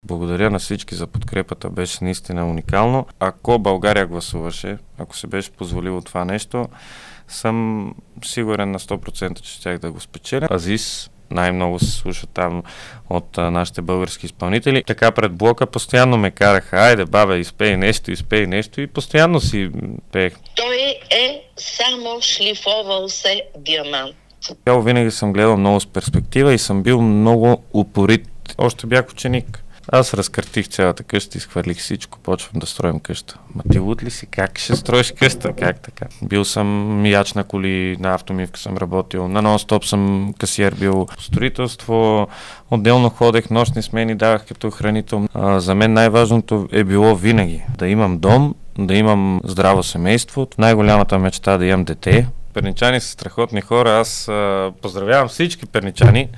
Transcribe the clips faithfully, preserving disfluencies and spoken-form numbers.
Благодаря на всички за подкрепата, беше наистина уникално. Ако България гласуваше, ако се беше позволило това нещо, съм сигурен на сто процента, че щях да го спечеля. Азис най-много се слуша там от а, нашите български изпълнители. Така пред блока постоянно ме караха: айде, бабе, изпей нещо, изпей нещо, и постоянно си пеех. Той е само шлифовал се диамант. Цяло винаги съм гледал много с перспектива и съм бил много упорит. Още бях ученик. Аз разкъртих цялата къща, изхвърлих всичко, почвам да строим къща. Ма ти луд ли си? Как ще строиш къща? Как така? Бил съм мияч на коли, на автомивка съм работил, на нон-стоп съм касиер бил. Строителство, отделно ходех, нощни смени давах като хранител. А, за мен най-важното е било винаги да имам дом, да имам здраво семейство. Най-голямата мечта е да имам дете. Перничани са страхотни хора. Аз а, поздравявам всички перничани.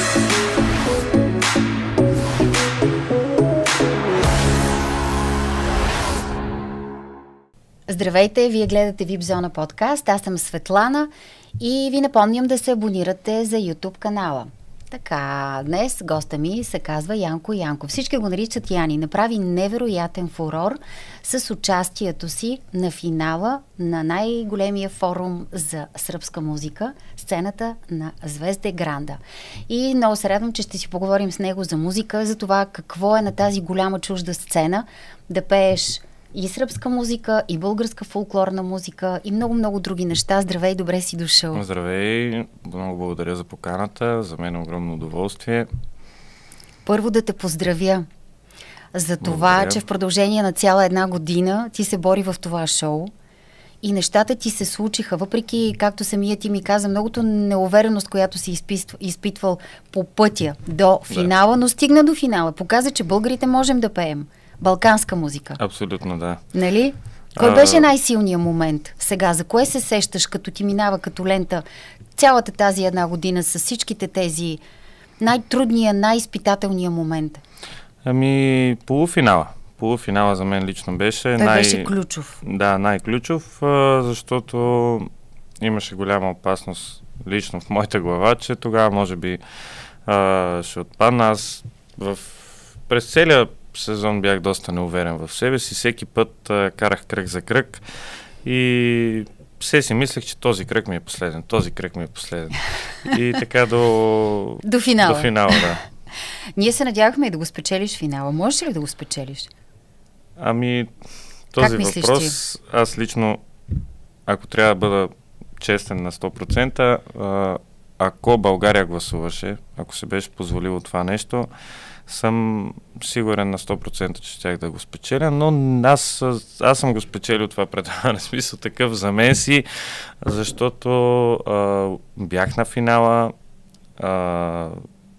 Здравейте, вие гледате Випзона подкаст, аз съм Светлана и ви напомням да се абонирате за YouTube канала. Така, днес госта ми се казва Янко Янков. Всички го наричат Яни. Направи невероятен фурор с участието си на финала на най-големия форум за сръбска музика, сцената на Звезде Гранда. И много се радвам, че ще си поговорим с него за музика, за това какво е на тази голяма чужда сцена да пееш и сръбска музика, и българска фолклорна музика, и много-много други неща. Здравей, добре си дошъл. Здравей, много благодаря за поканата, за мен е огромно удоволствие. Първо да те поздравя за това, благодаря, че в продължение на цяла една година ти се бори в това шоу и нещата ти се случиха, въпреки, както самия ти ми каза, многото неувереност, която си изпитвал, изпитвал по пътя до финала, да, но стигна до финала. Показа, че българите можем да пеем балканска музика. Абсолютно, да. Нали? Кой а... беше най-силният момент сега? За кое се сещаш, като ти минава като лента цялата тази една година с всичките тези най-трудния, най-изпитателния момент? Ами, полуфинала. Полуфинала за мен лично беше. Той най... беше ключов. Да, най-ключов, защото имаше голяма опасност лично в моята глава, че тогава може би а, ще отпадна. Аз в... през целия сезон бях доста неуверен в себе си. Всеки път а, карах кръг за кръг и все си мислех, че този кръг ми е последен, този кръг ми е последен. И така до... до финала. До финала, да. Ние се надявахме и да го спечелиш финала. Можеш ли да го спечелиш? Ами, този въпрос, аз лично, ако трябва да бъда честен на сто процента, а, ако България гласуваше, ако се беше позволило това нещо, съм сигурен на сто процента, че щях да го спечеля, но аз, аз съм го спечелил това предаване, смисъл такъв за мен си, защото а, бях на финала, а,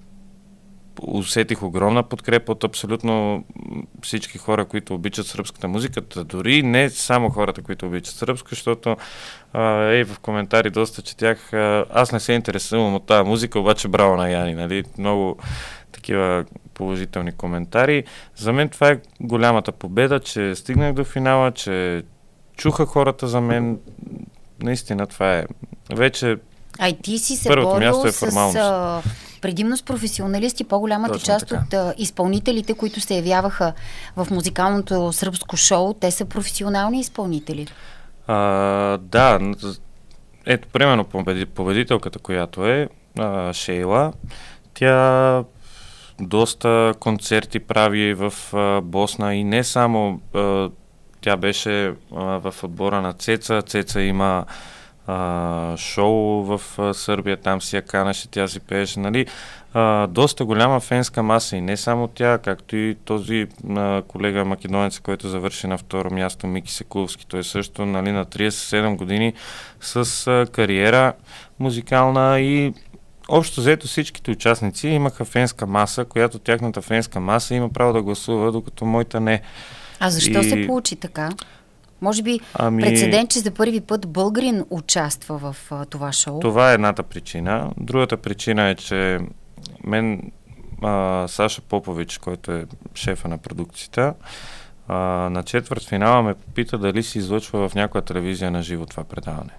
усетих огромна подкрепа от абсолютно всички хора, които обичат сръбската музика, дори не само хората, които обичат сръбска, защото а, ей, в коментари доста четях, а, аз не се интересувам от тази музика, обаче браво на Яни, нали, много такива положителни коментари. За мен това е голямата победа, че стигнах до финала, че чуха хората за мен. Наистина това е вече а и ти си се първото борил място е с формалност. предимно с професионалисти. По-голямата Точно част така. от а, изпълнителите, които се явяваха в музикалното сръбско шоу, те са професионални изпълнители. А, да, ето примерно победителката, която е а, Шейла, тя доста концерти прави в а, Босна и не само. А, тя беше а, в отбора на Цеца. Цеца има а, шоу в а, Сърбия, там си я канеше, тя си пееше, нали. А, доста голяма фенска маса и не само тя, както и този а, колега македонец, който завърши на второ място, Мики Секулски. Той също, нали, на тридесет и седем години с а, кариера музикална и общо взето всичките участници имаха фенска маса, която тяхната фенска маса има право да гласува, докато моята не. А защо и... се получи така? Може би ами... прецедент, че за първи път българин участва в а, това шоу? Това е едната причина. Другата причина е, че мен а, Саша Попович, който е шефа на продукцията, а, на четвърт финала ме попита дали се излъчва в някоя телевизия на живо това предаване.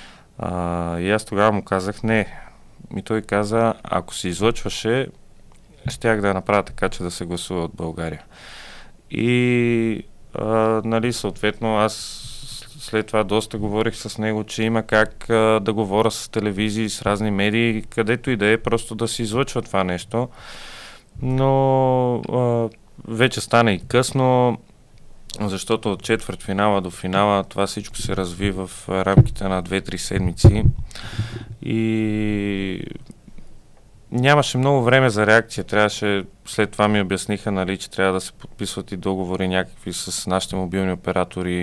А, и аз тогава му казах не. И той каза, ако се излъчваше, щях да направя така, че да се гласува от България. И а, нали, съответно аз след това доста говорих с него, че има как а, да говоря с телевизии, с разни медии, където и да е, просто да се излъчва това нещо. Но а, вече стана и късно, защото от четвърт финала до финала това всичко се разви в рамките на две-три седмици и нямаше много време за реакция. Трябваше, след това ми обясниха, нали, че трябва да се подписват и договори някакви с нашите мобилни оператори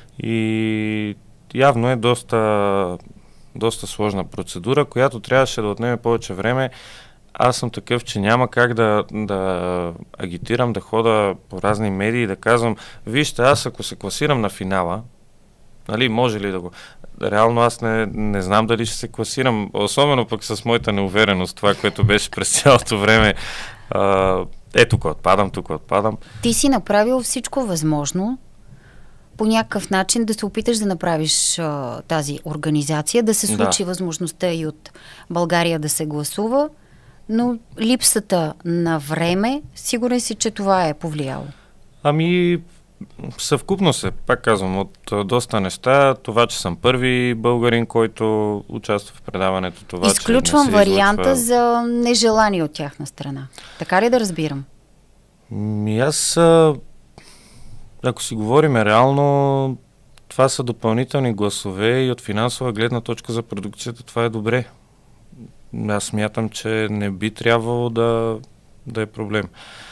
и явно е доста, доста сложна процедура, която трябваше да отнеме повече време. Аз съм такъв, че няма как да, да агитирам, да хода по разни медии и да казвам, вижте, аз ако се класирам на финала, нали, може ли да го... Реално аз не, не знам дали ще се класирам, особено пък с моята неувереност, това, което беше през цялото време. А, е, тук отпадам, тук отпадам. Ти си направил всичко възможно по някакъв начин да се опиташ да направиш а, тази организация, да се случи да. възможността и от България да се гласува, но липсата на време, сигурен си, че това е повлияло. Ами, съвкупно се, пак казвам, от доста неща. Това, че съм първи българин, който участва в предаването. Това, изключвам че варианта излъчва... за нежелание от тяхна страна. Така ли да разбирам? Ми аз, ако си говорим реално, това са допълнителни гласове и от финансова гледна точка за продукцията това е добре. Аз смятам, че не би трябвало да, да е проблем.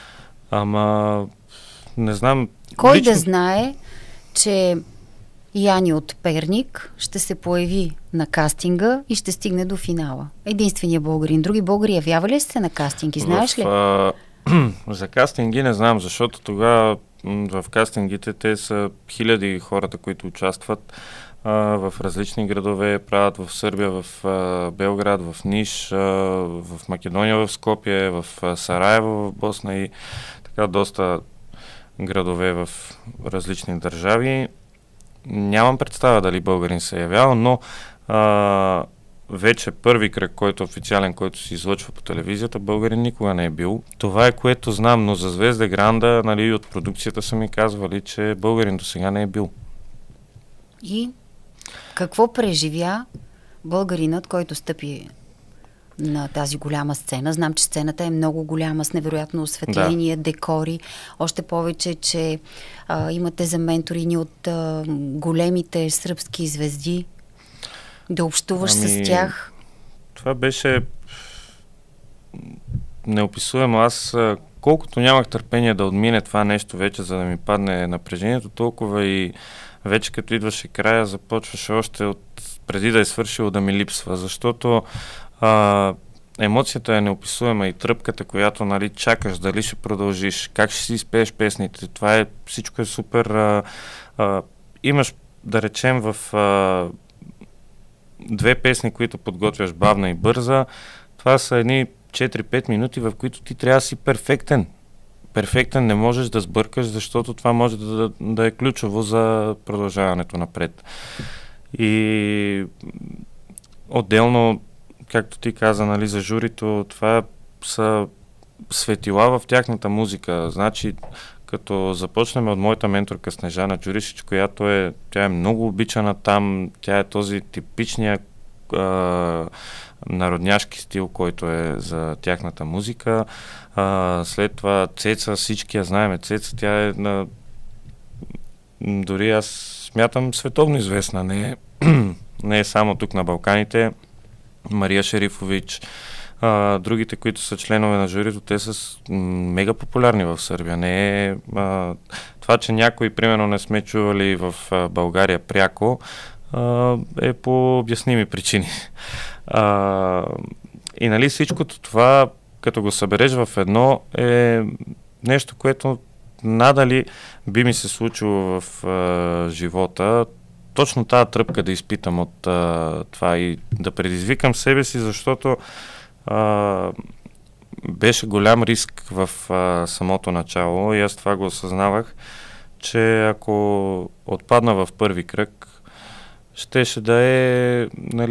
Ама, не знам... Кой лично... да знае, че Яни от Перник ще се появи на кастинга и ще стигне до финала? Единственият българин. Други българи явявали ли се на кастинги, знаеш ли? В, а, за кастинги не знам, защото тогава в кастингите те са хиляди хората, които участват а, в различни градове, правят в Сърбия, в а, Белград, в Ниш, а, в Македония, в Скопие, в а, Сараево, в Босна и така доста градове в различни държави. Нямам представа дали българин се е явял, но а, вече първи кръг, който е официален, който се излъчва по телевизията, българин никога не е бил. Това е което знам, но за Звезда Гранда, нали, от продукцията са ми казвали, че българин до сега не е бил. И какво преживя българинът, който стъпи на тази голяма сцена? Знам, че сцената е много голяма, с невероятно осветление, да. декори. Още повече, че а, имате за ментори ни от а, големите сръбски звезди. Да общуваш ами, с тях. Това беше неописуемо. Аз колкото нямах търпение да отмине това нещо вече, за да ми падне напрежението, толкова и вече като идваше края, започваше още от преди да е свършило да ми липсва, защото а, емоцията е неописуема и тръпката, която, нали, чакаш дали ще продължиш, как ще си изпееш песните. Това е, всичко е супер. А, а, имаш, да речем, в а, две песни, които подготвяш, бавна и бърза, това са едни четири-пет минути, в които ти трябва да си перфектен. Перфектен, не можеш да сбъркаш, защото това може да, да, да е ключово за продължаването напред. И отделно, както ти каза, нали, за журито, това са светила в тяхната музика. Значи, като започнем от моята менторка Снежана Джуришич, която е, тя е много обичана там, тя е този типичния а, народняшки стил, който е за тяхната музика. А, след това Цеца, всички я знаеме. Цеца, тя е на... Дори аз смятам световно известна, не е, не е само тук на Балканите. Мария Шерифович, а, другите, които са членове на журито, те са мега популярни в Сърбия. Не е, а, това, че някои, примерно, не сме чували в а, България пряко, а, е по обясними причини. А, и нали всичкото това, като го събереш в едно, е нещо, което надали би ми се случило в а, живота. Точно тази тръпка да изпитам от а, това и да предизвикам себе си, защото а, беше голям риск в а, самото начало и аз това го осъзнавах, че ако отпадна в първи кръг, щеше да е, нали,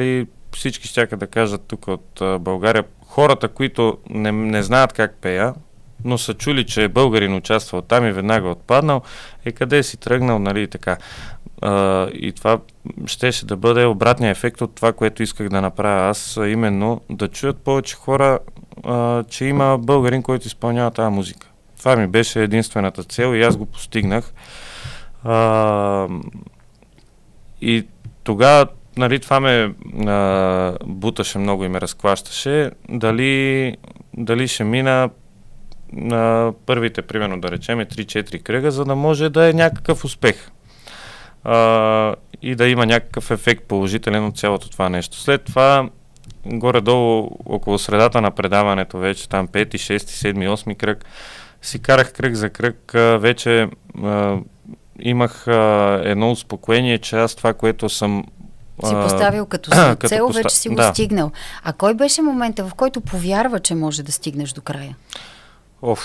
всички щяха да кажат тук от а, България, хората, които не, не знаят как пея, но са чули, че българин участвал там и веднага отпаднал, е къде си тръгнал, нали, и така. А, и това щеше да бъде обратния ефект от това, което исках да направя аз, а именно да чуят повече хора, а, че има българин, който изпълнява тази музика. Това ми беше единствената цел и аз го постигнах. А, и тогава, нали, това ме а, буташе много и ме разклащаше. Дали, дали ще мина на първите, примерно да речем, три-четири кръга, за да може да е някакъв успех. А, и да има някакъв ефект положителен от цялото това нещо. След това, горе-долу, около средата на предаването, вече там пети, шести, седми, осми кръг, си карах кръг за кръг, а, вече а, имах а, едно успокоение, че аз това, което съм си поставил като си цел, поста... вече си го да. стигнал. А кой беше момента, в който повярва, че може да стигнеш до края? Оф,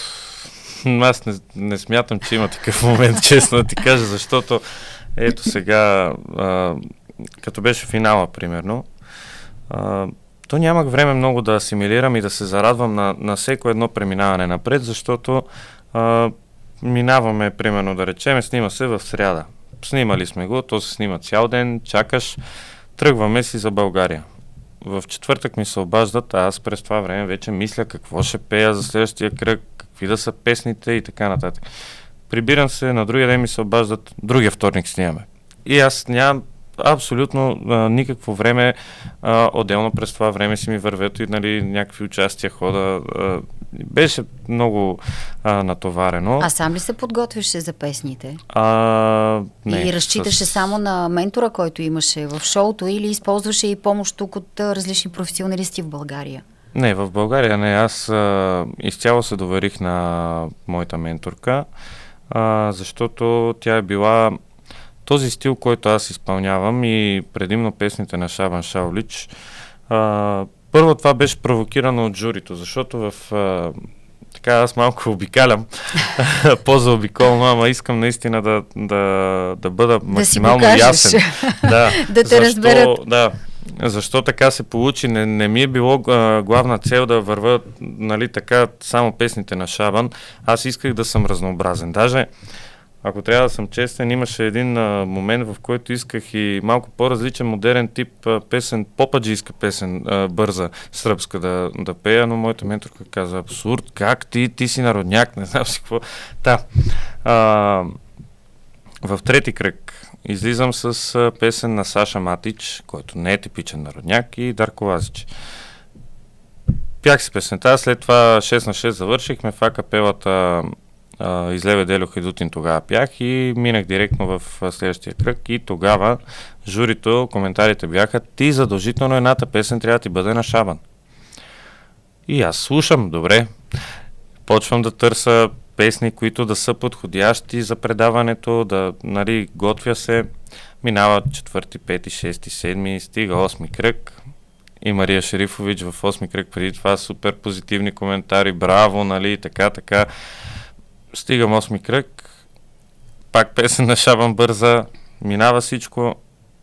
аз не, не смятам, че има такъв момент, честно да ти кажа, защото ето сега, а, като беше финала, примерно, а, то нямах време много да асимилирам и да се зарадвам на, на всеко едно преминаване напред, защото а, минаваме, примерно да речем, снима се в сряда. Снимали сме го, то се снима цял ден, чакаш, тръгваме си за България. В четвъртък ми се обаждат, а аз през това време вече мисля какво ще пея за следващия кръг, какви да са песните и така нататък. Прибирам се, на другия ден ми се обаждат, другия вторник снимаме. И аз нямам абсолютно а, никакво време, а, отделно през това време си ми вървят и, нали, някакви участия хода. А, беше много а, натоварено. А сам ли се подготвяше за песните? А, не, и разчиташе с... само на ментора, който имаше в шоуто, или използваше и помощ тук от а, различни професионалисти в България? Не, в България не. Аз а, изцяло се доверих на моята менторка, а, защото тя е била този стил, който аз изпълнявам и предимно песните на Шабан Шаулич. А, първо това беше провокирано от журито, защото в... А, така аз малко обикалям по-заобиколно, ама искам наистина да, да, да бъда да максимално ясен. Да, да те разберат. Да, защо така се получи? Не, не ми е било а, главна цел да върва, нали, така само песните на Шабан. Аз исках да съм разнообразен. Даже, ако трябва да съм честен, имаше един а, момент, в който исках и малко по-различен, модерен тип а, песен, попаджийска песен, а, бърза, сръбска да, да пея, но моята менторка каза: абсурд, как ти, ти си народняк, не знам си какво. Да. А, в трети кръг излизам с а, песен на Саша Матич, който не е типичен народняк, и Дарко Лазич. Пях си песента, след това шест на шест завършихме в акапелата. Uh, Излеве Делю Хайдутин тогава пях и минах директно в uh, следващия кръг, и тогава журито, коментарите бяха: ти задължително едната песен трябва да ти бъде на Шабан. И аз слушам, добре, почвам да търся песни, които да са подходящи за предаването, да, нали, готвя се, минава четвърти, пети, шести, седми, стига осми кръг и Мария Шерифович в осми кръг преди това супер позитивни коментари, браво, нали, така, така. Стигам осми кръг, пак песен на Шабан бърза, минава всичко,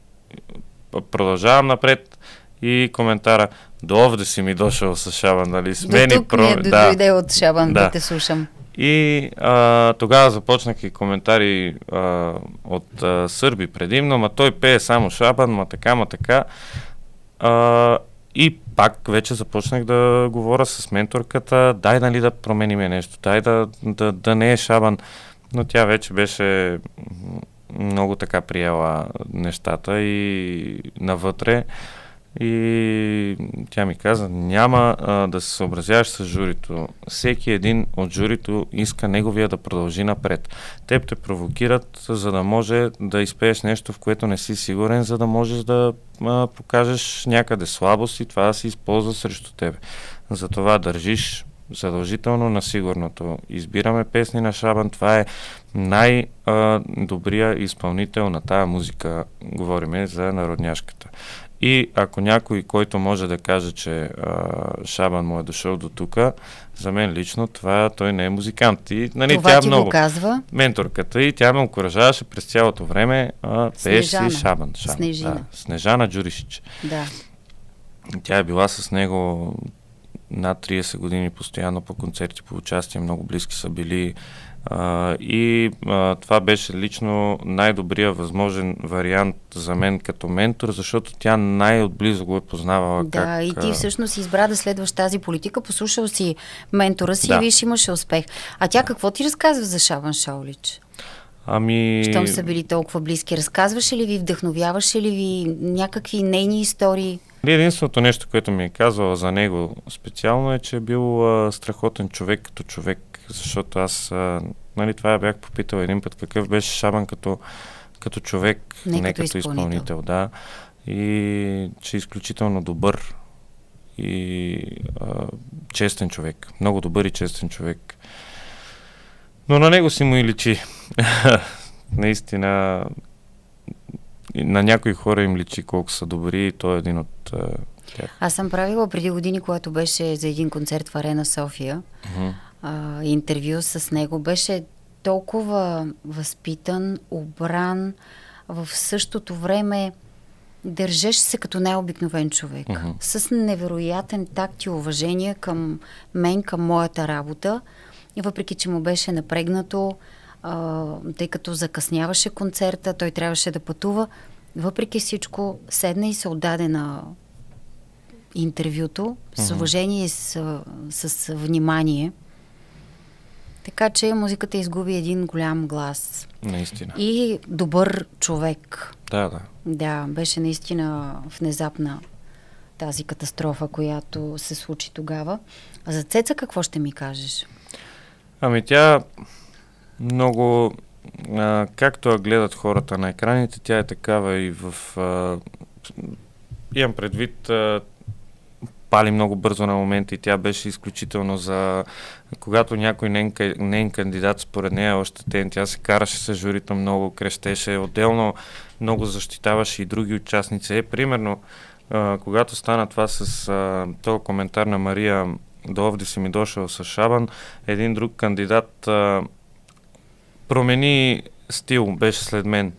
продължавам напред и коментара: довде си ми дошъл с Шабан, нали, смени... До тук про... ми е да, дойде от Шабан, да, да те слушам. И а, тогава започнах и коментари а, от а, сърби предимно: ма той пее само Шабан, ма така, ма така. А, И пак вече започнах да говоря с менторката: дай, нали, да промениме нещо, дай да, да, да не е Шабан. Но тя вече беше много така приела нещата и навътре. И тя ми каза: няма а, да се съобразяваш с журито. Всеки един от журито иска неговия да продължи напред. Теб те провокират, за да може да изпееш нещо, в което не си сигурен, за да можеш да а, покажеш някъде слабост и това да се използва срещу тебе. Затова държиш задължително на сигурното. Избираме песни на Шабан. Това е най-добрия изпълнител на тая музика. Говориме за народняшката. И ако някой, който може да каже, че а, Шабан му е дошъл до тука, за мен лично това той не е музикант. И, нали, това тя ти много го казва? Менторката, и тя ме окуражаваше през цялото време: а, пееш си Шабан. Шабан. Снежина. Да, Снежана Джуришич. Да. Тя е била с него над трийсет години постоянно по концерти, по участие, много близки са били. Uh, и uh, това беше лично най-добрия възможен вариант за мен като ментор, защото тя най-отблизо го е познавала. Да, как, и ти всъщност избра да следваш тази политика, послушал си ментора си да. И виж, имаше успех. А тя какво ти разказва за Шабан Шаулич? Ами... Щом са били толкова близки, разказваше ли ви, вдъхновяваше ли ви някакви нейни истории? Единственото нещо, което ми е казвала за него специално е, че е бил а, страхотен човек като човек, защото аз, а, нали, това я бях попитал един път, какъв беше Шабан като, като човек, не, не като, като изпълнител. изпълнител, да, и че е изключително добър и а, честен човек, много добър и честен човек. Но на него си му и личи. Наистина, на някои хора им личи колко са добри и той е един от а, тях. Аз съм правила преди години, когато беше за един концерт в Арена София, Uh-huh. а, интервю с него. Беше толкова възпитан, обран, в същото време държеше се като най-обикновен човек. Uh-huh. С невероятен такт и уважение към мен, към моята работа. И въпреки, че му беше напрегнато, а, тъй като закъсняваше концерта, той трябваше да пътува, въпреки всичко седна и се отдаде на интервюто с Uh-huh. уважение и с, с внимание. Така че музиката изгуби един голям глас. Наистина. И добър човек. Да, да. Да, беше наистина внезапна тази катастрофа, която се случи тогава. А за Цеца какво ще ми кажеш? Ами тя много, а, както я гледат хората на екраните, тя е такава и в... А, имам предвид, а, пали много бързо на моменти и тя беше изключително за... Когато някой нейн, нейн кандидат според нея още ден, тя се караше с журито много, крещеше, отделно много защитаваше и други участници. Е, примерно, а, когато стана това с а, този коментар на Мария, до Овди си ми дошъл с Шабан, един друг кандидат а, промени стил, беше след мен.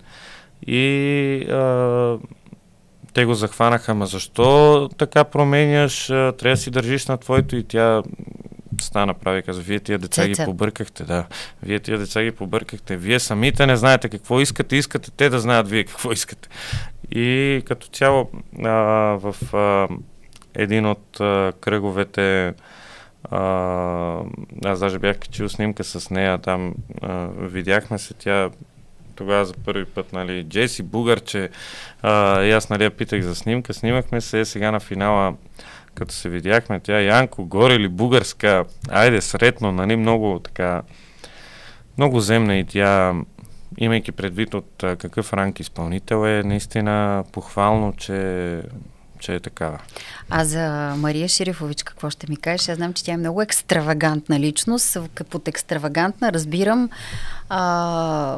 И а, те го захванаха, ма защо така променяш, а, трябва да си държиш на твоето, и тя стана прави, каза, вие тия деца Цеца. ги побъркахте, да, вие тия деца ги побъркахте, вие самите не знаете какво искате, искате те да знаят вие какво искате. И като цяло а, в а, един от а, кръговете, а, аз даже бях качил снимка с нея, там а, видяхме се, тя тогава за първи път, нали, Джеси Бугарче, а, и аз, нали, я питах за снимка, снимахме се, сега на финала, като се видяхме, тя Янко, горе ли българска, айде средно, нали, много така, много земна, и тя, имайки предвид от а, какъв ранг изпълнител е, наистина похвално, че че е такава. А за Мария Шерифович какво ще ми кажеш? Аз знам, че тя е много екстравагантна личност. Под екстравагантна разбирам а,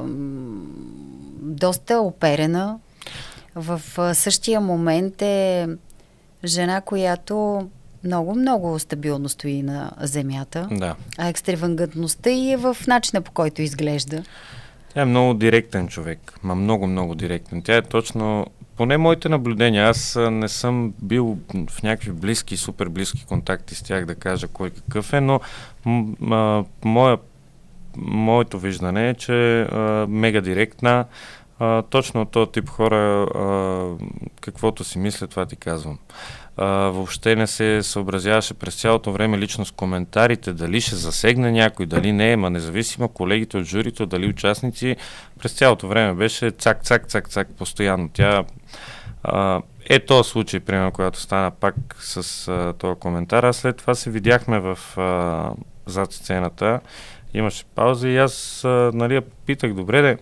доста оперена. В същия момент е жена, която много-много стабилно стои на земята. Да. А екстравагантността и е в начина, по който изглежда. Тя е много директен човек. Ма много-много директен. Тя е точно... Поне моите наблюдения, аз не съм бил в някакви близки, супер близки контакти с тях да кажа кой какъв е, но м- моя, моето виждане е, че а, мега директна, а, точно от този тип хора, а, каквото си мисля, това ти казвам. А, въобще не се съобразяваше през цялото време лично с коментарите, дали ще засегне някой, дали не, ма независимо колегите от журито, дали участници, през цялото време беше цак, цак, цак, цак, постоянно. Тя а, е този случай, примерно, когато стана пак с а, този коментар, а след това се видяхме в а, зад сцената, имаше пауза и аз, а, нали, я питах, добре де,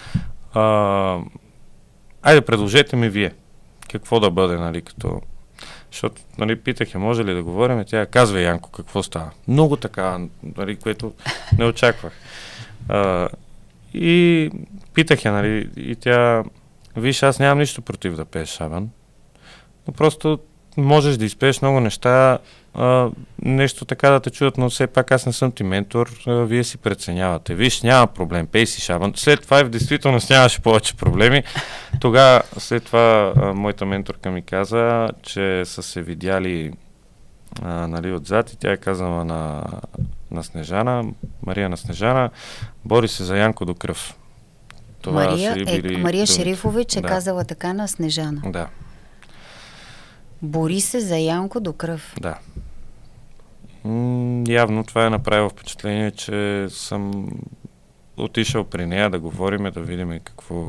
а, айде предложете ми вие, какво да бъде, нали, като... Защото, нали, питах я, може ли да говорим, тя казва, Янко, какво става. Много така, нали, което не очаквах. А, и питах я, нали, и тя, виж, аз нямам нищо против да пееш Шабан, но просто можеш да изпееш много неща, а, нещо така да те чудат, но все пак аз не съм ти ментор, а, вие си преценявате. Виж, няма проблем, пей си шабан. След това и в действителност нямаше повече проблеми. Тогава, след това, а, моята менторка ми каза, че са се видяли а, нали, отзад и тя е казала на, на Снежана, Мария на Снежана, бори се за Янко до кръв. Това Мария, са е, били Мария думите. Шерифович е Да. казала така на Снежана. Да, Бори се за Янко до кръв. да. М, явно това е направило впечатление, че съм отишъл при нея да говорим, да видим какво...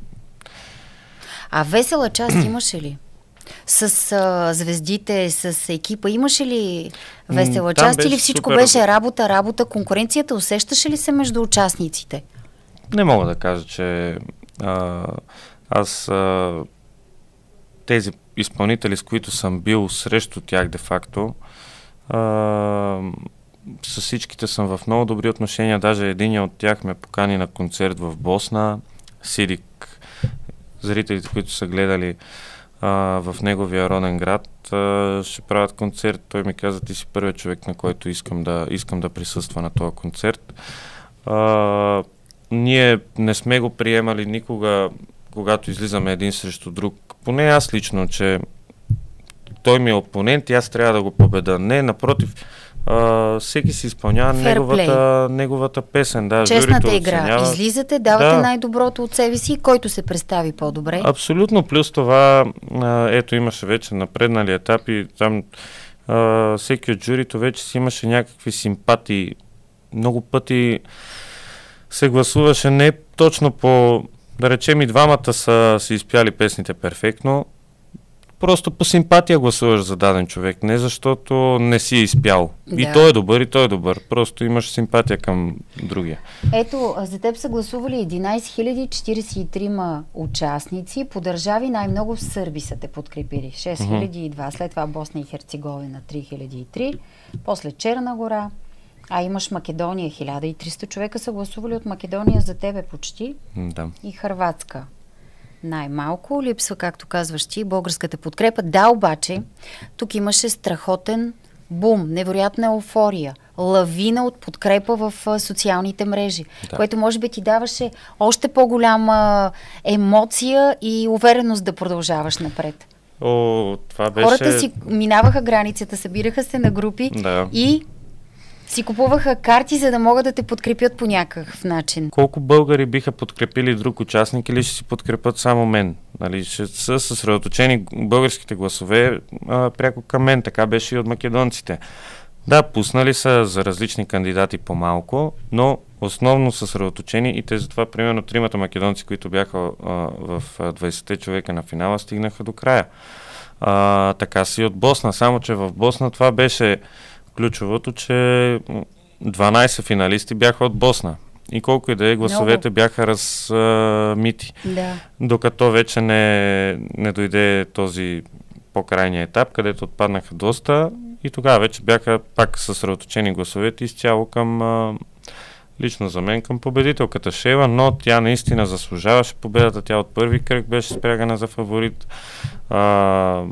А весела част имаше ли? С а, звездите, с екипа, имаше ли весела М, там част или беше всичко супер. беше работа, работа, конкуренцията усещаше ли се между участниците? Не мога да кажа, че а, аз а, тези изпълнители, с които съм бил срещу тях де-факто, а, с всичките съм в много добри отношения. Даже един от тях ме покани на концерт в Босна. Сидик, зрителите, които са гледали а, в неговия роден град, а, ще правят концерт. Той ми каза, ти си първият човек, на който искам да, искам да присъства на този концерт. А, ние не сме го приемали никога, когато излизаме един срещу друг. Поне аз лично, че той ми е опонент и аз трябва да го победа. Не, напротив, а, всеки си изпълнява неговата, неговата песен. Да, Честната журито игра. оценява. Излизате, давате Да. най-доброто от себе си, който се представи по-добре. Абсолютно, плюс това, а, ето имаше вече напреднали етапи, там а, всеки от журито вече си имаше някакви симпатии. Много пъти се гласуваше не точно по, да речем и двамата са си изпяли песните перфектно, просто по симпатия гласуваш за даден човек, не защото не си изпял. Да. И той е добър, и той е добър, просто имаш симпатия към другия. Ето, а за теб са гласували единайсет хиляди четирийсет и три участници. По държави най-много сърби са те подкрепили. шест хиляди и два, след това Босна и Херцеговина три хиляди и три, после Черна гора, а имаш Македония, хиляда и триста човека са гласували от Македония за тебе почти, М, Да. и Хърватска. Най-малко липсва, както казваш ти, българската подкрепа. Да, обаче, тук имаше страхотен бум, невероятна еуфория, лавина от подкрепа в а, социалните мрежи, Да. което може би ти даваше още по-голяма емоция и увереност да продължаваш напред. О, това беше... Хората си минаваха границата, събираха се на групи Да. и си купуваха карти, за да могат да те подкрепят по някакъв начин. Колко българи биха подкрепили друг участник или ще си подкрепят само мен? Нали, ще са съсредоточени българските гласове а, пряко към мен, така беше и от македонците. Да, пуснали са за различни кандидати по-малко, но основно съсредоточени и те затова, примерно, тримата македонци, които бяха а, в двайсетте човека на финала, стигнаха до края. А, така си от Босна, само че в Босна това беше ключовото, че дванайсет финалисти бяха от Босна. И колко и да е, гласовете Много. бяха размити. Да. Докато вече не, не дойде този по-крайния етап, където отпаднаха доста и тогава вече бяха пак съсредоточени гласовете изцяло към, а, лично за мен, към победителката Шейла, но тя наистина заслужаваше победата. Тя от първи кръг беше спрягана за фаворит. А,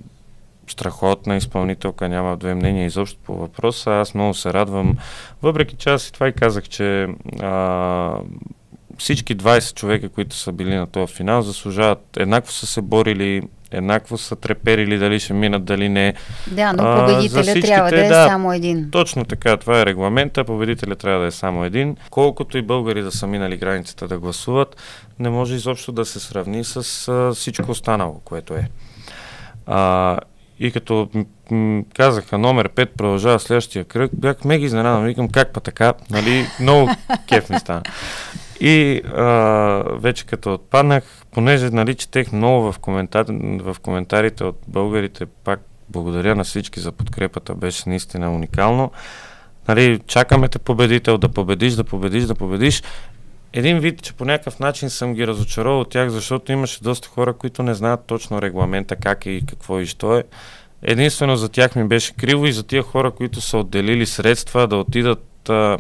страхотна изпълнителка, няма две мнения изобщо по въпроса. Аз много се радвам. Въпреки че аз и това и казах, че а, всички двайсет човека, които са били на този финал, заслужават. Еднакво са се борили, еднакво са треперили дали ще минат, дали не. Да, но А, победителя за всичките, трябва да е да. само един. Точно така, това е регламента, победителя трябва да е само един. Колкото и българи да са минали границата да гласуват, не може изобщо да се сравни с а, всичко останало, което е. А, и като м- м- казаха номер пет продължава следващия кръг, бях мега изненадан, викам как па така, нали, много кеф ми стана. И а, вече като отпаднах, понеже нали, четех много в, коментар, в коментарите от българите, пак благодаря на всички за подкрепата, беше наистина уникално. Нали, чакаме те победител, да победиш, да победиш, да победиш. Един вид, че по някакъв начин съм ги разочаровал от тях, защото имаше доста хора, които не знаят точно регламента, как е и какво и що е. Единствено за тях ми беше криво и за тия хора, които са отделили средства да отидат, а,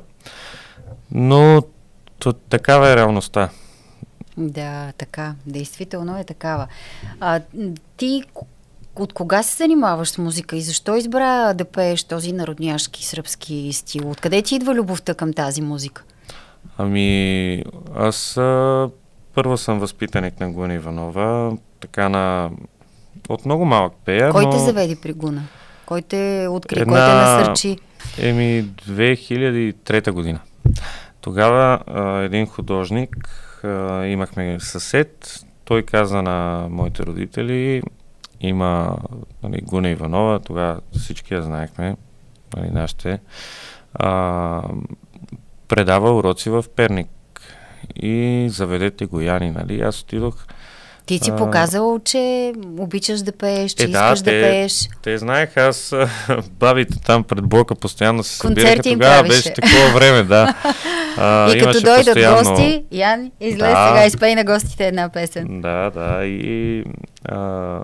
но то, такава е реалността. Да, така. Действително е такава. А, ти от кога се занимаваш с музика и защо избра да пееш този народняшки сръбски стил? Откъде ти идва любовта към тази музика? Ами, аз а, първо съм възпитаник на Гуна Иванова, така на... От много малък пея, Кой но... те заведи при Гуна? Кой те откри? Една... Кой те насърчи? Еми, две хиляди и трета година. Тогава а, един художник, а, имахме съсед, той каза на моите родители, има, нали, Гуна Иванова, тогава всички я знаехме, нали, нашите, а, предава уроци в Перник и заведете го, Яни, нали, аз отидох. Ти си а... показал, че обичаш да пееш, че е, искаш да, да те, пееш. Те знаех, аз бабите там пред блока постоянно се събираха. Концерти им Тогава правише. беше такова време, да. А, и като дойдат постоянно... гости, Ян, излез да, сега, изпей на гостите една песен. Да, да, и а,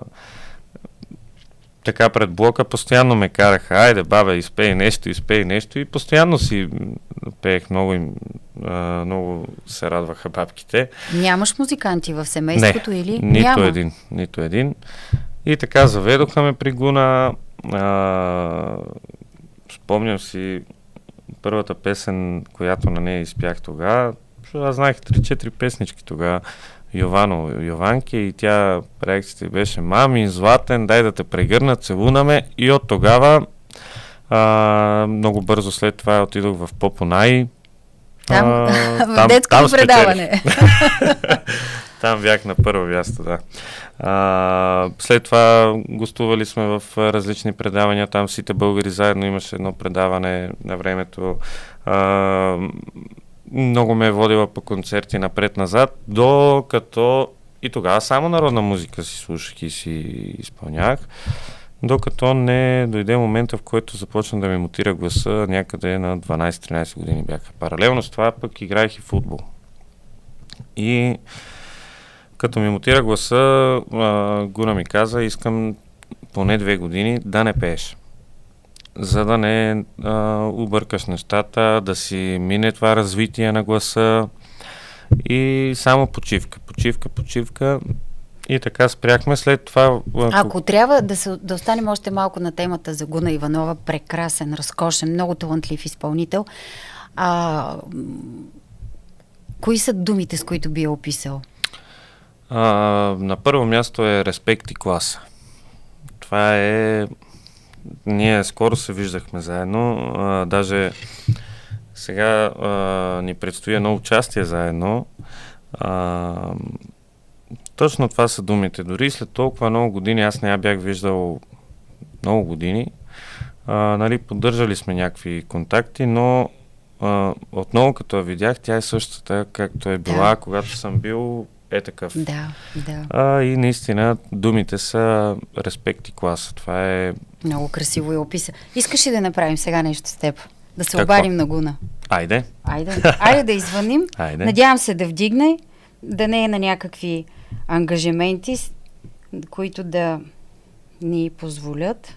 така пред блока постоянно ме караха, айде бабе, изпей нещо, изпей нещо и постоянно си пеех много, им, а, много се радваха бабките. Нямаш музиканти в семейството не, или? нито Няма. един, нито един. И така заведоха ме при Гуна. А, спомням си първата песен, която на нея изпях тогава. Аз знаех три-четири песнички тогава. Йовано, Йованки, и тя реакцията беше: мами, златен, дай да те прегърна, целунаме. И от тогава а, много бързо след това отидох в Попонай. Там, а, в детското предаване. Там бях на първо място, да. А, след това гостували сме в различни предавания, там Сите българи заедно имаше едно предаване на времето. А, много ме е водила по концерти напред-назад, докато и тогава само народна музика си слушах и си изпълнявах, докато не дойде момента, в който започна да ми мутира гласа, някъде на дванайсет-тринайсет години бяха. Паралелно с това пък играех и футбол. И като ми мутира гласа, а, Гуна ми каза: искам поне две години да не пееш, за да не а, объркаш нещата, да си мине това развитие на гласа и само почивка, почивка, почивка. И така спряхме. След това... Ако, ако трябва да, се, да останем още малко на темата за Гуна Иванова, прекрасен, разкошен, много талантлив изпълнител, а, кои са думите, с които би я описал? А, на първо място е респект и класа. Това е... Ние скоро се виждахме заедно, а, даже сега а, ни предстои едно участие заедно. А, точно това са думите. Дори след толкова много години, аз не я бях виждал много години, а, нали, поддържали сме някакви контакти, но а, отново като я видях, тя е същата, както е била, да, когато съм бил е такъв. Да, да. А, и наистина думите са респект и класа. Това е... Много красиво я описа. Искаш ли да направим сега нещо с теб? Да се Какво? обадим на Гуна? Айде. Айде, айде да извъним. Айде. Надявам се да вдигне, да не е на някакви ангажименти, които да ни позволят.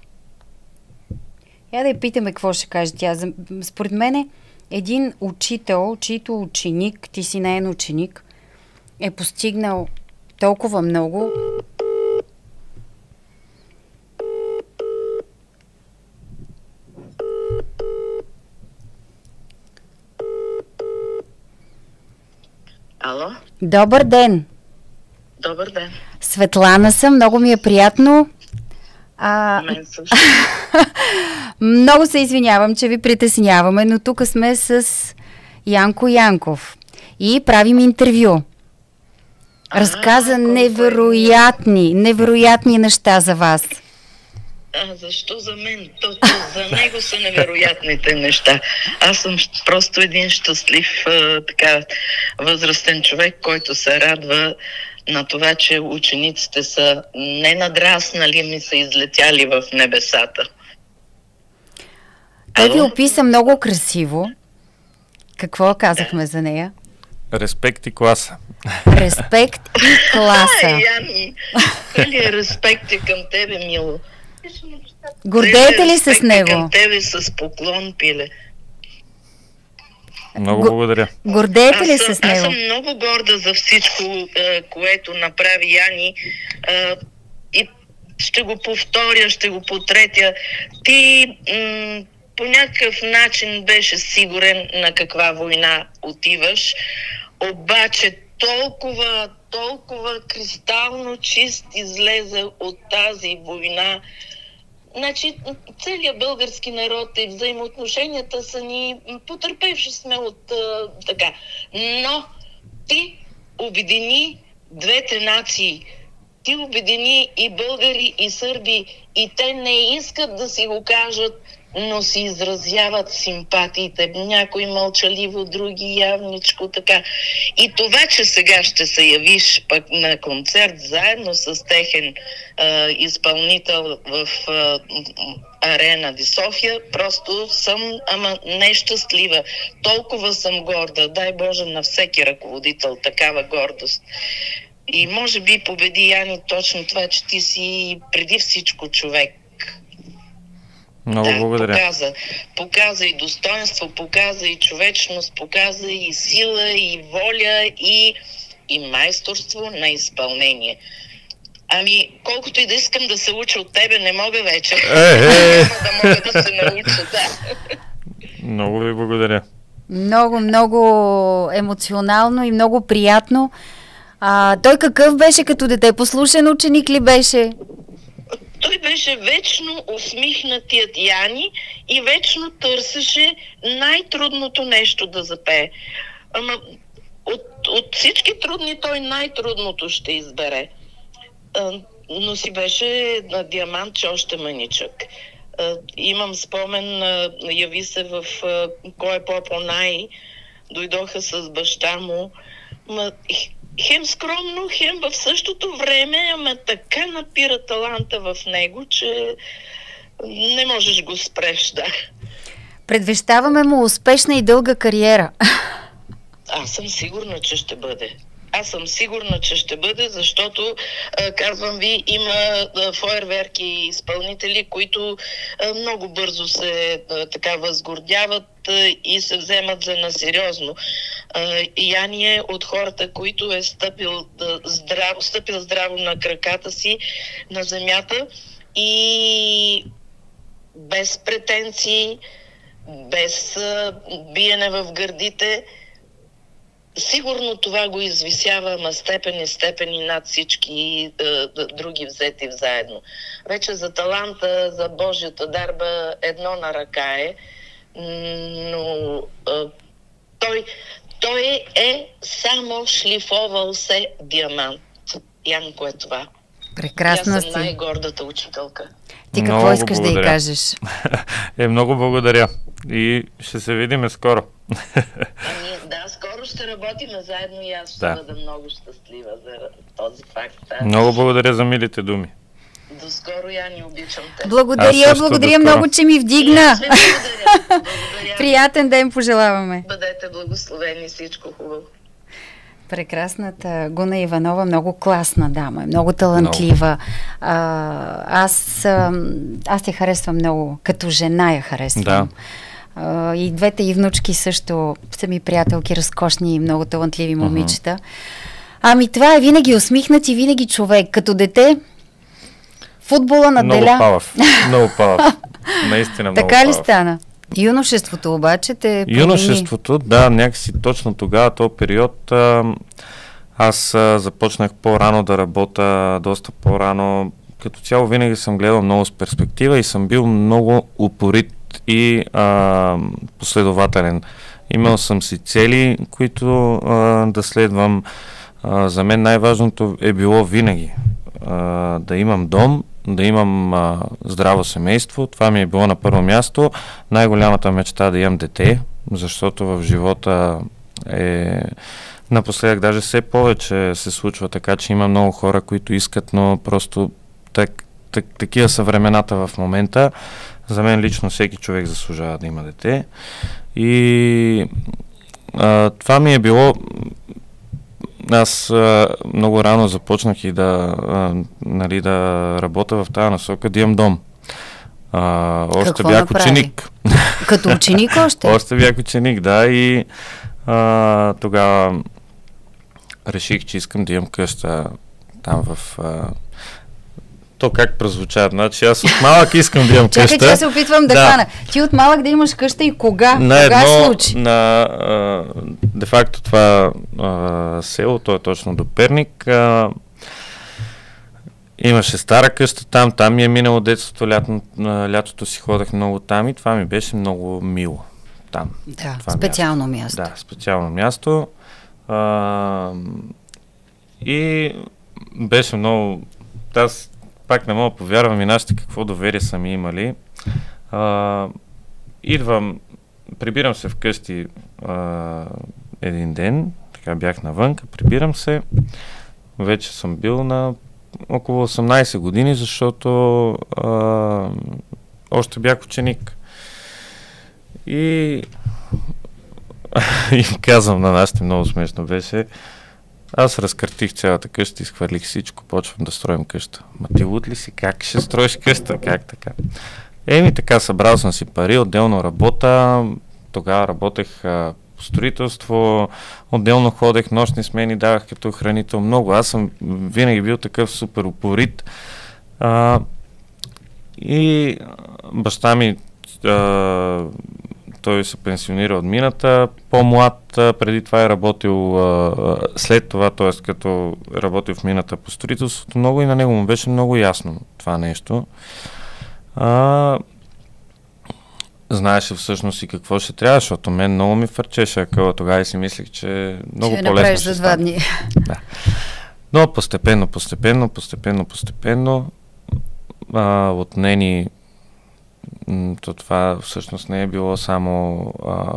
Я да я питаме какво ще каже тя. Според мен един учител, чийто ученик, ти си неин ученик, е постигнал толкова много. Ало? Добър ден! Добър ден. Светлана съм, много ми е приятно. А... Мен също. Много се извинявам, че ви притесняваме, но тук сме с Янко Янков и правим интервю. Разказа а, невероятни, невероятни неща за вас. А защо за мен? То, то, за него са невероятните неща. Аз съм просто един щастлив а, така възрастен човек, който се радва на това, че учениците са не надраснали, ми са излетяли в небесата. Той ви описа много красиво. Какво казахме за нея? Респект и класа. Респект и класа. Ай, Яни, целият респект е към тебе, мило. Гордеете ли се с него? Към тебе с поклон, пиле. Много Го... благодаря. Гордеете ли съм, се с него? Аз съм много горда за всичко, което направи Яни. И ще го повторя, ще го потретя. Ти м- по някакъв начин беше сигурен на каква война отиваш, обаче толкова, толкова кристално чист излезе от тази война. Значи, целият български народ и взаимоотношенията са ни, потърпевши сме от а, така. Но ти обедини двете нации. Ти обедини и българи, и сърби, и те не искат да си го кажат, но си изразяват симпатиите. Някои мълчаливо, други явничко, така. И това, че сега ще се явиш пък на концерт заедно с техен а, изпълнител в а, Арена Ди София, просто съм ама нещастлива. Толкова съм горда. Дай Боже на всеки ръководител такава гордост. И може би победи, Яни, точно това, че ти си преди всичко човек. Много да, благодаря. Показа, показа и достоинство, показа и човечност, показа и сила, и воля, и, и майсторство на изпълнение. Ами, колкото и да искам да се уча от тебе, не мога вече. Е-е! Няма да мога да се науча, да. Много ви благодаря. Много, много емоционално и много приятно. А, той какъв беше като дете? Послушен ученик ли беше? Той беше вечно усмихнатият Яни и вечно търсеше най-трудното нещо да запее. Ама от, от всички трудни той най-трудното ще избере. А, но си беше на диамант, че още мъничък. А, имам спомен, а, яви се в а, Кой е по-по-най, дойдоха с баща му. Ма, хем скромно, хем в същото време, ама така напира таланта в него, че не можеш го спреш, да. Предвещаваме му успешна и дълга кариера. Аз съм сигурна, че ще бъде. Аз съм сигурна, че ще бъде, защото, а, казвам ви, има а, фойерверки и изпълнители, които а, много бързо се а, така възгордяват а, и се вземат за насериозно. А, Яни е от хората, които е стъпил, а, здраво, стъпил здраво на краката си на земята и без претенции, без а, биене в гърдите. Сигурно това го извисява, ама степени, степени над всички е, е, други взети заедно. Вече за таланта, за Божията дарба едно на ръка е, но е, той, той е само шлифовал се диамант. Янко е това. Прекрасна си. Аз съм най-гордата учителка. Ти какво много искаш благодаря. да й кажеш? Е, много благодаря. И ще се видим скоро. Ами, да, скоро ще работим заедно и аз ще Да. бъда много щастлива за този факт. Да. Много благодаря за милите думи. До скоро, Яни, обичам те. Благодаря, също, благодаря до много, скоро. че ми И вдигна. аз ви благодаря. Благодаря. Приятен ден пожелаваме. Бъдете благословени, всичко хубаво. Прекрасната Гуна Иванова, много класна дама, е много талантлива. А, аз, а, аз я харесвам много, като жена я харесвам. Да. А, и двете и внучки също са ми приятелки, разкошни и много талантливи момичета. Ами това е винаги усмихнат и винаги човек. Като дете, футбола надделя. Много палав. Много палав. Наистина много Така ли палав. стана? Юношеството обаче те промени. Юношеството, да, някакси точно тогава, този период, а, аз а, започнах по-рано да работя, доста по-рано. Като цяло винаги съм гледал много с перспектива и съм бил много упорит и а, последователен. Имал съм си цели, които а, да следвам. А, за мен най-важното е било винаги а, да имам дом, да имам а, здраво семейство. Това ми е било на първо място. Най-голямата мечта да имам дете, защото в живота е напоследък даже все повече се случва така, че има много хора, които искат, но просто так, так, такива са времената в момента. За мен лично всеки човек заслужава да има дете. И а, това ми е било... Аз а, много рано започнах и да, а, нали, да работя в тази насока, да имам дом. А, още Какво бях направи? ученик. Като ученик още? Още бях ученик, да, и а, тогава реших, че искам да имам къща там в а, То как прозвуча? Значи аз от малък искам да имам къща. Чакай, че аз се опитвам да, да хвана. Ти от малък да имаш къща и кога? На кога едно, случи? на, а, де факто това а, село, то е точно до Перник, а, имаше стара къща там, там ми е минало детството, лято, лятото си ходех много там и това ми беше много мило. Там. Да, това специално място. място. Да, специално място. А, и беше много... Аз пак не мога да повярвам и нашите какво доверие са ми имали. А, идвам, прибирам се вкъщи а, един ден, така бях навънка, прибирам се, вече съм бил на около осемнайсет години, защото а, още бях ученик. И им казвам на нашите, много смешно беше, аз разкъртих цялата къща, изхвърлих всичко, почвам да строим къща. Ма ти луд ли си? Как ще строиш къща? Как така? Еми така, събрал съм си пари, отделно работа, тогава работех а, по строителство, отделно ходех, нощни смени давах като хранител много. Аз съм винаги бил такъв супер упорит. А, и баща ми а, той се пенсионира от мината, по-млад, а, преди това е работил а, след това, т.е. като е работил в мината по строителството много и на него му беше много ясно това нещо. А, знаеше всъщност и какво ще трябва, защото мен много ми фърчеше акъла тогава и си мислех, че много че по-лесно ще за два дни. Да. Но постепенно, постепенно, постепенно, постепенно а, от нени то това всъщност не е било само а,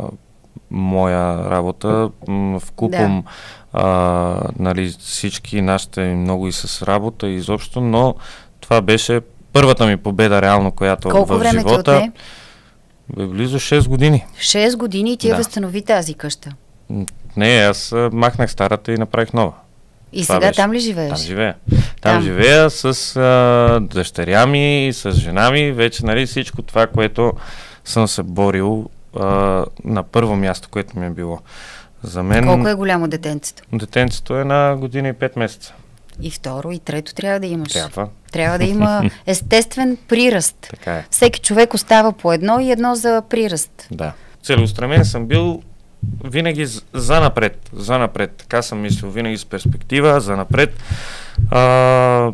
моя работа. М- вкупом да. а, нали, всички нашите много и с работа и изобщо, но това беше първата ми победа реално, която колко в време живота. Колко време ти отне? Близо шест години. шест години и ти я да. възстанови тази къща? Не, аз махнах старата и направих нова. И това сега беше. там ли живееш? Там живея. Там, Там. живея с а, дъщеря ми, с жена ми, вече нали всичко това, което съм се борил а, на първо място, което ми е било. За мен... Колко е голямо детенцето? Детенцето е на година и пет месеца. И второ, и трето трябва да имаш. Трябва. Трябва да има естествен приръст. Така е. Всеки човек остава по едно и едно за приръст. Да. Целеустремен съм бил винаги за напред, за напред. Така съм мислил, винаги с перспектива, за напред. А,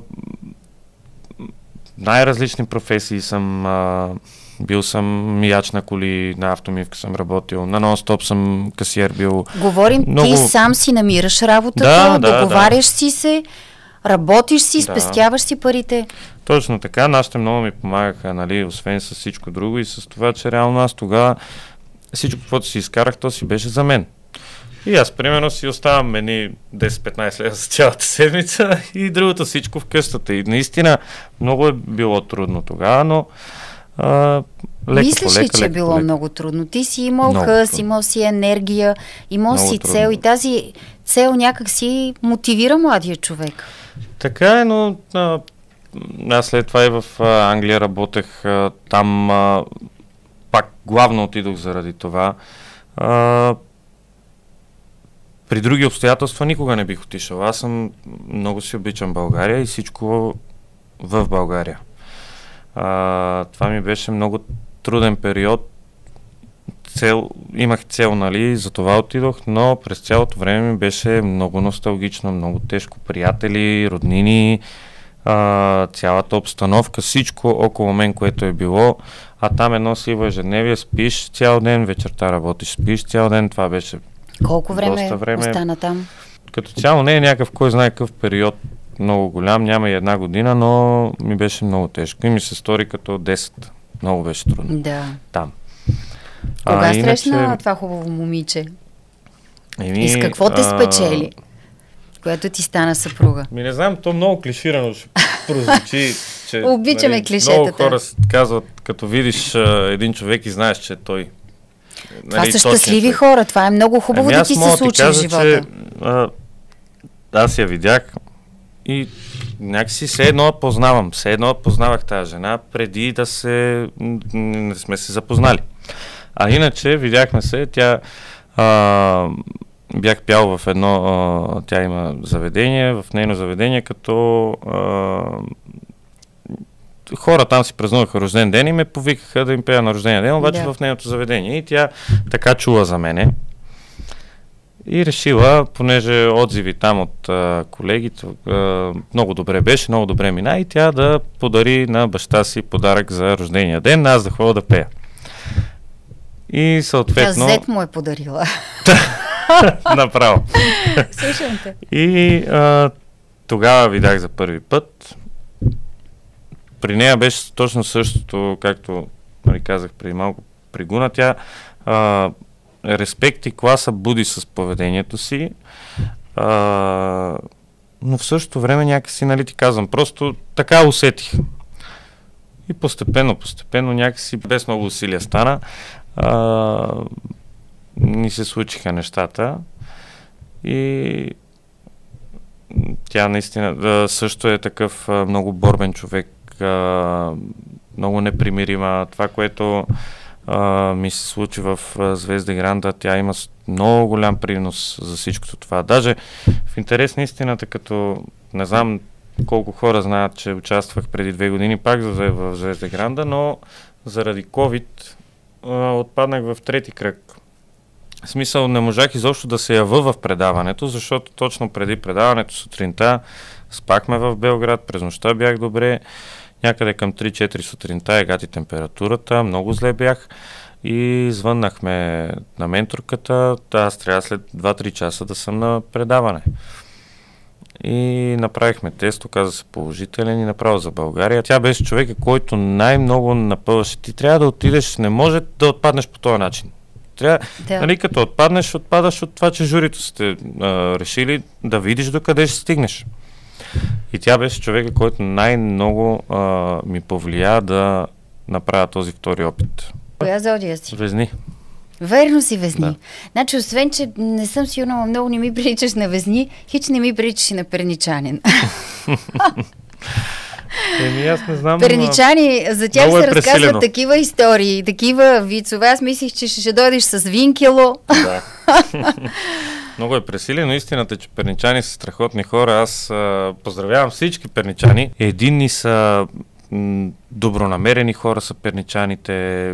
най-различни професии съм а, бил съм мияч на коли, на автомивка съм работил, на нон-стоп съм касиер бил. Говорим, много... ти сам си намираш работата, да, да, договаряш да. си се, работиш си, да. спестяваш си парите. Точно така, нашите много ми помагаха, нали, освен с всичко друго и с това, че реално аз тогава всичко, каквото си изкарах, то си беше за мен. И аз, примерно, си оставам едни десет-петнайсет лева за цялата седмица и другото всичко в къщата. И наистина много е било трудно тогава, но а, леко Мислиш по ли, лека, че е леко било по лека. много трудно? Ти си имал Много хъс, трудно. имал си енергия, имал Много си трудно. цел и тази цел някак си мотивира младия човек. Така е, но а, аз след това и в а, Англия работех, а, там а, пак главно отидох заради това. А, при други обстоятелства никога не бих отишъл. Аз съм, много си обичам България и всичко в България. А, това ми беше много труден период. Цел, имах цел, нали, за това отидох, но през цялото време ми беше много носталгично, много тежко. Приятели, роднини, а, цялата обстановка, всичко около мен, което е било, а там едно сиво ежедневие, спиш цял ден, вечерта работиш, спиш цял ден, това беше Колко време, доста време. остана там? Като цяло не е някакъв, кой знае какъв период, много голям, няма и една година, но ми беше много тежко и ми се стори като десет. Много беше трудно. Да. Там. Кога А, срещна иначе... това хубаво момиче? Еми, И с какво те а, спечели? Която ти стана съпруга? Ми не знам, то много клиширано ще прозвучи, че Обичаме нали, клишетата. много хора казват, като видиш а, един човек и знаеш, че той... Това нали, са точният щастливи човек. хора. Това е много хубаво Ами да аз ти мога се случи кажа, в живота. Че, а, аз я видях и някакси все едно я познавам. Все едно я познавах тази жена преди да се... не сме се запознали. А иначе видяхме се, тя... А, бях пял в едно... А, тя има заведение, в нейно заведение, като... А, хора там си празнуваха рожден ден и ме повикаха да им пея на рождения ден, обаче Да. в нейното заведение. И тя така чула за мене. И решила, понеже отзиви там от а, колегите, а, много добре беше, много добре мина, и тя да подари на баща си подарък за рождения ден, аз да ходя да пея. И съответно... Зет му е подарила. Направо. Слушам те. И а, тогава видях за първи път. При нея беше точно същото, както нали, казах преди малко при Гуна. Тя а, респект и класа буди с поведението си, а, но в същото време някакси, нали ти казвам, просто така усетих. И постепенно, постепенно, някакси без много усилия стана, а, ни се случиха нещата и тя наистина да, също е такъв а, много борбен човек, а, много непримирима. Това, което а, ми се случи в а, Звезда Гранда, тя има много голям принос за всичкото това. Даже в интерес на истината, като не знам колко хора знаят, че участвах преди две години пак в Звезда Гранда, но заради COVID а, отпаднах в трети кръг. В смисъл, не можах изобщо да се ява в предаването, защото точно преди предаването сутринта спахме в Белград, през нощта бях добре, някъде към три-четири сутринта е гати температурата, много зле бях и звъннахме на менторката, аз трябва след два-три часа да съм на предаване. И направихме тест, оказа се положителен и направо за България. Тя беше човека, който най-много напъваше. Ти трябва да отидеш, не може да отпаднеш по този начин. Трябва, Да. нали, като отпаднеш, отпадаш от това, че журито сте а, решили да видиш докъде ще стигнеш. И тя беше човека, който най-много а, ми повлия да направя този втори опит. Коя зодия си? Везни. Верно си Везни. Да. Значи, освен, че не съм сигурна, но много не ми приличаш на Везни, хич не ми приличаш и на перничанин. Еми, аз не знам. Перничани, за тях много е се разказват пресилено. такива истории, такива вицове. Аз мислих, че ще, ще дойдеш с винкело. Да. Много е пресилено. Истината е, че перничани са страхотни хора. Аз а, поздравявам всички перничани. Единни са, м, добронамерени хора са перничаните.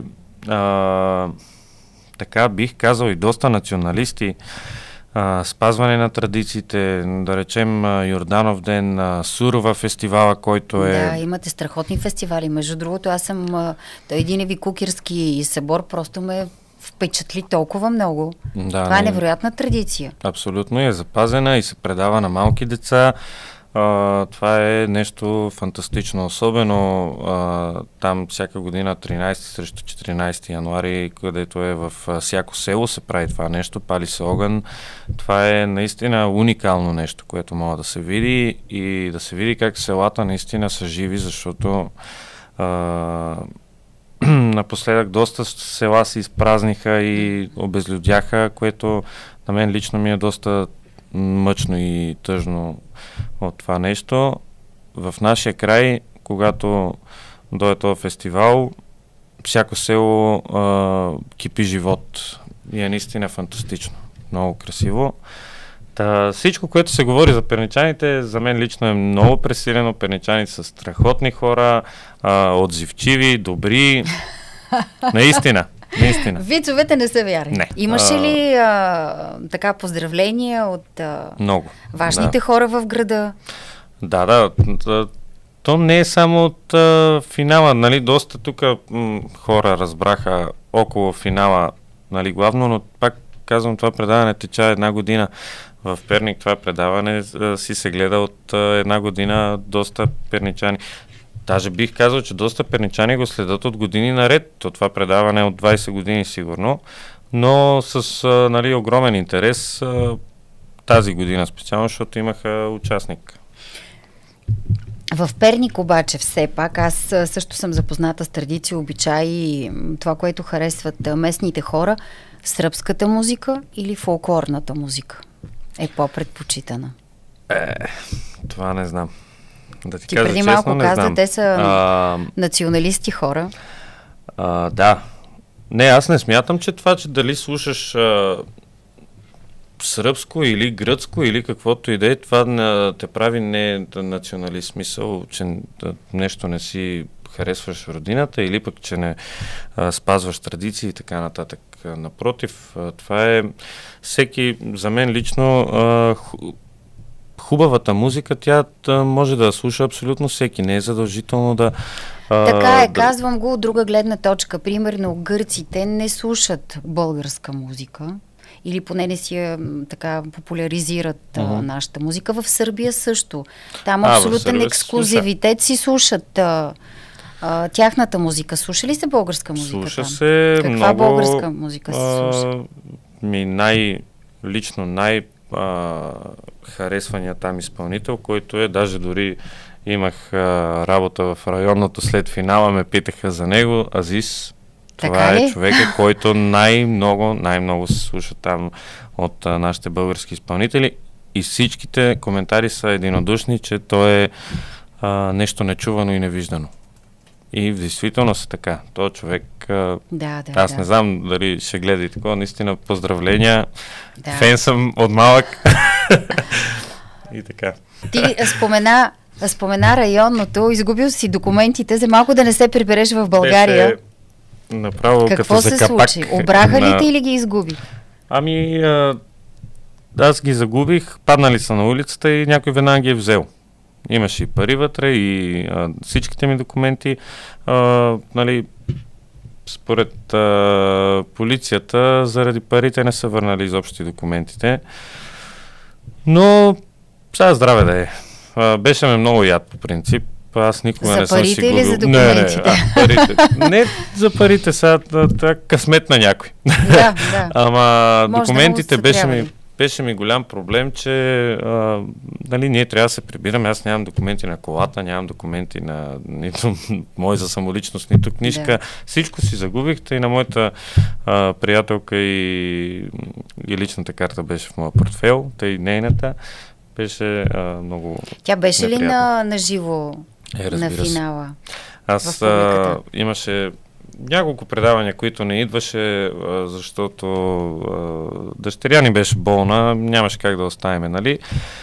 А, така бих казал и доста националисти. А, спазване на традициите, да речем а, Йорданов ден, а, Сурова фестивала, който е... Да, имате страхотни фестивали. Между другото, аз съм а, той един ви кукирски събор, просто ме впечатли толкова много. Да, Това е не- невероятна традиция. Абсолютно е запазена и се предава на малки деца. А, това е нещо фантастично, особено а, там всяка година тринайсети срещу четиринайсети януари, където е в а, всяко село се прави това нещо, пали се огън. Това е наистина уникално нещо, което може да се види и да се види как селата наистина са живи, защото а, напоследък доста села се изпразниха и обезлюдяха, което на мен лично ми е доста мъчно и тъжно от това нещо. В нашия край, когато дойде този фестивал, всяко село а, кипи живот и е наистина фантастично. Много красиво. Та, всичко, което се говори за перничаните, за мен лично е много пресилено. Перничаните са страхотни хора, а, отзивчиви, добри. Наистина, наистина. Вицовете не са вярни. Не. Имаше А, ли а, така поздравления от а, Много. важните Да. хора в града? Да, да. т- То не е само от а, финала, нали, доста тук м- хора разбраха около финала, нали, главно, но пак казвам, това предаване теча една година. В Перник това предаване а, си се гледа от а, една година доста перничани. Даже бих казал, че доста перничани го следят от години наред. То това предаване е от двайсет години сигурно, но с а, нали, огромен интерес а, тази година специално, защото имаха участник. В Перник обаче все пак, аз а, също съм запозната с традиции, обичаи и м, това, което харесват а, местните хора, сръбската музика или фолклорната музика е по-предпочитана. Това не знам. Да ти, Ти кажа преди честно, малко не каза, знам. те са А, националисти хора. а, да. Не, аз не смятам, че това, че дали слушаш а, сръбско или гръцко или каквото и да е, това не, те прави не националист, смисъл, че да, нещо не си харесваш родината или пък, че не а, спазваш традиции и така нататък. Напротив, а, това е всеки, за мен лично, а, хубавата музика, тя да, може да слуша абсолютно всеки. Не е задължително да... А, така е, да... казвам го от друга гледна точка. Примерно, гърците не слушат българска музика. Или поне не си я така популяризират uh-huh. а, нашата музика. В Сърбия също. Там а, абсолютен ексклюзивитет си слушат а, а, тяхната музика. Слуша ли се българска музика? Слуша там? се Каква много... българска музика се слуша? А, ми най... Лично най... А, харесвания там изпълнител, който е, даже дори имах а, работа в районното след финала, ме питаха за него, Азис. Това така е ли? човека, който най-много, най-много се слуша там от а, нашите български изпълнители и всичките коментари са единодушни, че той е а, нещо нечувано и невиждано. И действително са така. Той човек, а, да, да, аз да. не знам дали ще гледа и такова, наистина поздравления, Да. фен съм от малък. И така. Ти спомена, спомена районното, изгубил си документите, за малко да не се прибереш в България. Беше направо Какво като се за капак. случи? Обраха на... ли те или ги изгуби? Ами, а, аз ги загубих, паднали са на улицата и някой веднага ги е взел. Имаше и пари вътре, и а, всичките ми документи, а, нали, според а, полицията, заради парите не са върнали изобщо документите. Но сега здраве да е. А, беше ме много яд по принцип. Аз никога за не съм си парите или губил... за документите? Не, не, а, парите. Не за парите, сега това късмет на някой. Да, да. Ама Може документите да беше трябвали. ми, беше ми голям проблем, че а, нали, ние трябва да се прибираме. Аз нямам документи на колата, нямам документи на нито мой за самоличност, нито книжка. Да. Всичко си загубих, и на моята а, приятелка и, и личната карта беше в моя портфейл, тъй нейната. Беше а, много Тя беше ли неприятно. на, на живо Е, на разбира се. финала? Аз в публиката? а, имаше няколко предавания, които не идваше, а, защото а, дъщеря ни беше болна, нямаше как да оставим, нали?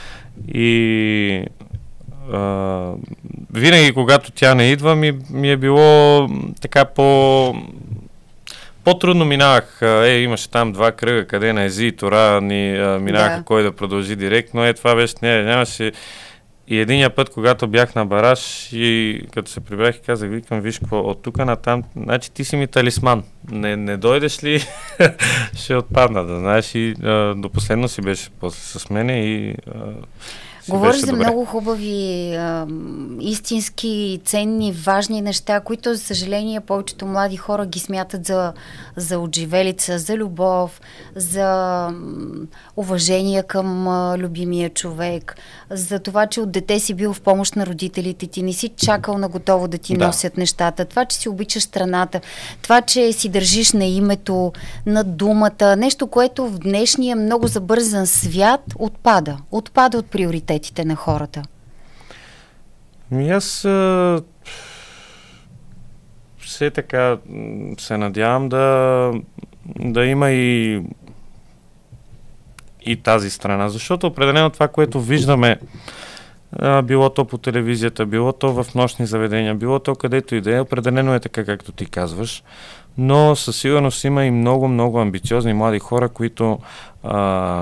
И а, винаги, когато тя не идва, ми, ми е било така по... По-трудно минавах. Е, имаше там два кръга, къде на Ези и Тора ни а, минаваха Да. кой да продължи директно. Е, това беше... Не, нямаше... И единия път, когато бях на Бараж и като се прибрах и казах, викам, виж какво, от тук натам, значи ти си ми талисман. Не, не дойдеш ли, ще отпадна, да знаеш. И а, до последно си беше после с мене и а, си Говориш беше за добре. много хубави, а, истински, ценни, важни неща, които, за съжаление, повечето млади хора ги смятат за, за отживелица, за любов, за м, уважение към а, любимия човек, за това, че от дете си бил в помощ на родителите ти, не си чакал на готово да ти Да. носят нещата, това, че си обичаш страната, това, че си държиш на името, на думата, нещо, което в днешния много забързан свят отпада. Отпада от приоритетите на хората. Ми аз а, все така м, се надявам да, да има и и тази страна, защото определено това, което виждаме, а, било то по телевизията, било то в нощни заведения, било то където и да е, определено е така, както ти казваш, но със сигурност има и много, много амбициозни млади хора, които а,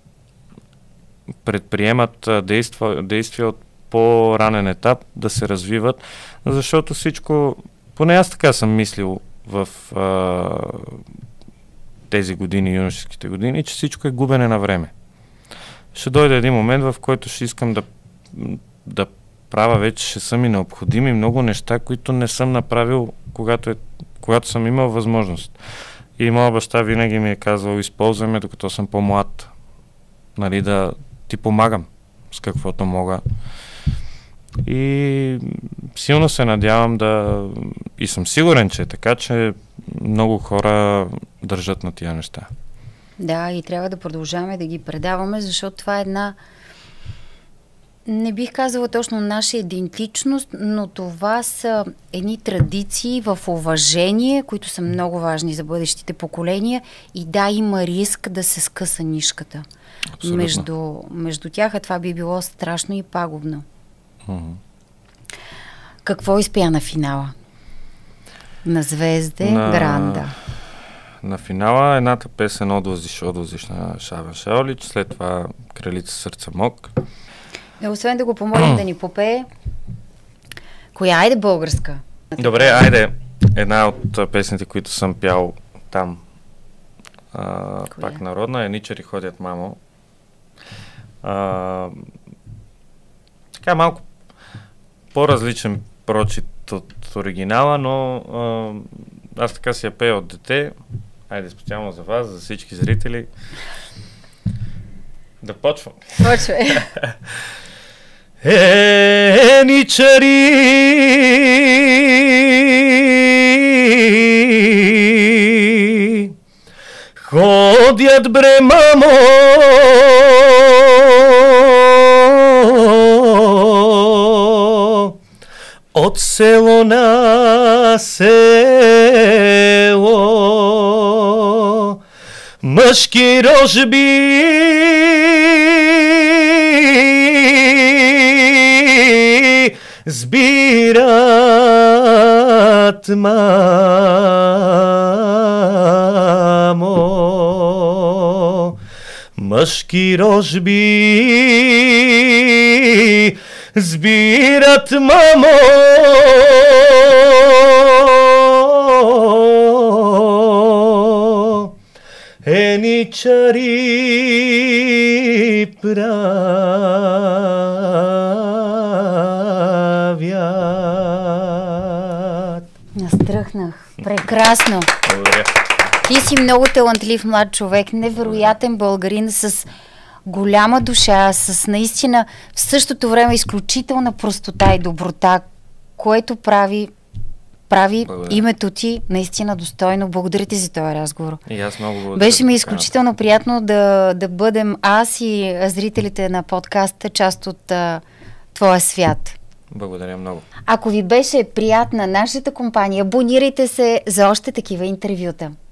предприемат а, действа, действия от по-ранен етап да се развиват, защото всичко, поне аз така съм мислил в а, тези години, юношеските години, че всичко е губене на време. Ще дойде един момент, в който ще искам да, да правя вече, ще са ми необходими много неща, които не съм направил, когато, е, когато съм имал възможност. И моя баща винаги ми е казвал, използвай ме, докато съм по-млад. Нали, да ти помагам с каквото мога. И силно се надявам да... И съм сигурен, че е така, че много хора държат на тия неща. Да, и трябва да продължаваме да ги предаваме, защото това е една, не бих казала точно наша идентичност, но това са едни традиции в уважение, които са много важни за бъдещите поколения, и да, има риск да се скъса нишката между, между тях, а това би било страшно и пагубно. Mm-hmm. Какво изпя на финала? На Звезде на... Гранда. На финала едната песен "Odvoziš, odvoziš" на Шабен Шаолич, след това "Кралица сърца мок". Е, освен да го помолим да ни попее, коя айде българска? Добре, айде. Една от песните, които съм пял там, а, пак народна, е "Ничари ходят, мамо". А, така малко по-различен прочит от оригинала, но а, аз така си я пея от дете. Айде специално за вас, за всички зрители. Да почвам. Почвай. Е, ничари ходят, бре, мамо, от село на село, мъжки рожби збират, мамо, мъжки рожби збират, мамо, еничари правят. Настръхнах. Прекрасно. Благодаря. Ти си много талантлив млад човек, невероятен българин с голяма душа, с наистина в същото време изключителна простота и доброта, което прави прави Благодаря. Името ти наистина достойно. Благодаря ти за този разговор. И аз много благодаря. Беше ми изключително приятно да, да бъдем аз и зрителите на подкаста част от а, твоя свят. Благодаря много. Ако ви беше приятна нашата компания, абонирайте се за още такива интервюта.